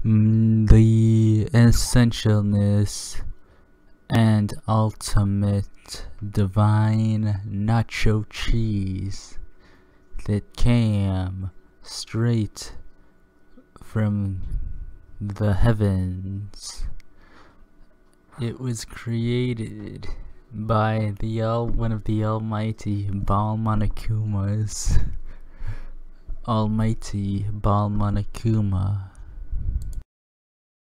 The essentialness and ultimate divine nacho cheese that came straight from the heavens. It was created by one of the almighty Baal Monokumas. Almighty Baal Monokuma